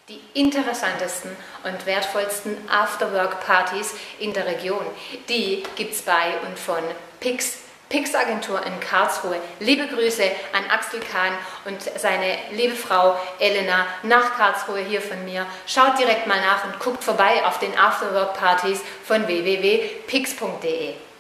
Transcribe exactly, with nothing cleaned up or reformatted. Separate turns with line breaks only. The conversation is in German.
Die interessantesten und wertvollsten Afterwork-Partys in der Region, die gibt's bei und von Pix, Pix Agentur in Karlsruhe. Liebe Grüße an Axel Kahn und seine liebe Frau Elena nach Karlsruhe hier von mir. Schaut direkt mal nach und guckt vorbei auf den Afterwork-Partys von w w w punkt pix punkt de.